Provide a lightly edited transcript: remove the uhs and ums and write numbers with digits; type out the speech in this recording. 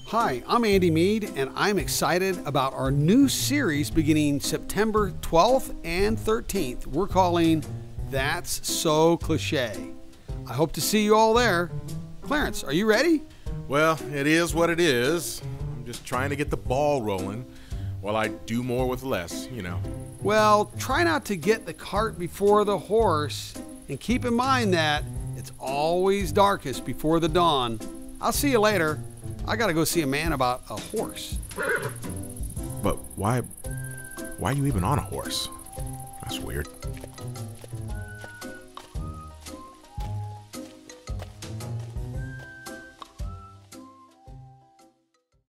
Hi, I'm Andy Mead, and I'm excited about our new series beginning September 12th and 13th. We're calling That's So Cliche. I hope to see you all there. Clarence, are you ready? Well, it is what it is. I'm just trying to get the ball rolling while I do more with less, you know. Well, try not to get the cart before the horse, and keep in mind that it's always darkest before the dawn. I'll see you later. I gotta go see a man about a horse. But why are you even on a horse? That's weird.